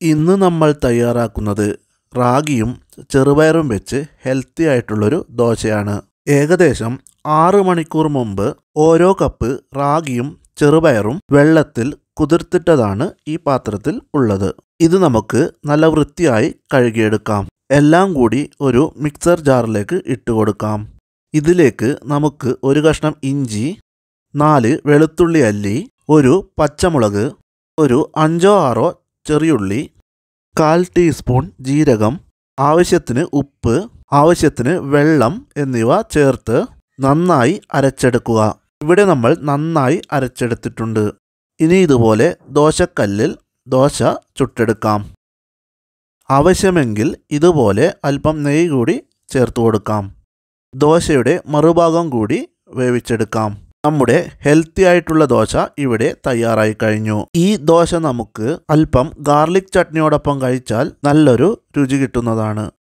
ഇന്ന് നമ്മൾ തയ്യാറാക്കുന്നത് റാഗിയും ചെറുപയറും വെച്ച് ഹെൽത്തി ആയിട്ടുള്ളൊരു ദോശയാണ്. ഏകദേശം 6 മണിക്കൂർ മുമ്പ് ഓരോ കപ്പ് റാഗിയും ചെറുപയറും വെള്ളത്തിൽ കുതിർത്തിട്ടതാണ് ഈ പാത്രത്തിൽ ഉള്ളത്. ഇത് നമുക്ക് നല്ല വൃത്തിയായി കഴുകിയെടുക്കാം. എല്ലാം കൂടി ഒരു മിക്സർ ജാറിലേക്ക് ഇട്ട് കൊടുക്കാം. ഇതിലേക്ക് നമുക്ക് ഒരു കഷ്ണം ഇഞ്ചി, 4 വെളുത്തുള്ളി അല്ലി, ഒരു പച്ചമുളക്, ഒരു 5-6 ചെറിയുള്ളി, 1/4 ടീസ്പൂൺ ജീരകം, ആവശ്യത്തിന് ഉപ്പ്, ആവശ്യത്തിന് വെള്ളം എന്നിവ ചേർത്ത് നന്നായി അരച്ചെടുക്കുക. ഇവിടെ നമ്മൾ നന്നായി അരച്ചെടുത്തിട്ടുണ്ട്. ഇനി ഇതുപോലെ ദോശക്കല്ലിൽ ദോശ ചുട്ടെടുക്കാം. ആവശ്യമെങ്കിൽ ഇതുപോലെ അല്പം നെയ്യ് കൂടി ചേർത്ത് കൊടുക്കാം. ദോശയുടെ മറുഭാഗം കൂടി വേവിച്ചെടുക്കാം. നമ്മുടെ ഹെൽത്തി ആയിട്ടുള്ള ദോശ ഇവിടെ തയ്യാറായി കഴിഞ്ഞു. ഈ ദോശ നമുക്ക് അല്പം ഗാർലിക് ചട്നിയോടൊപ്പം കഴിച്ചാൽ നല്ലൊരു രുചി കിട്ടുന്നതാണ്.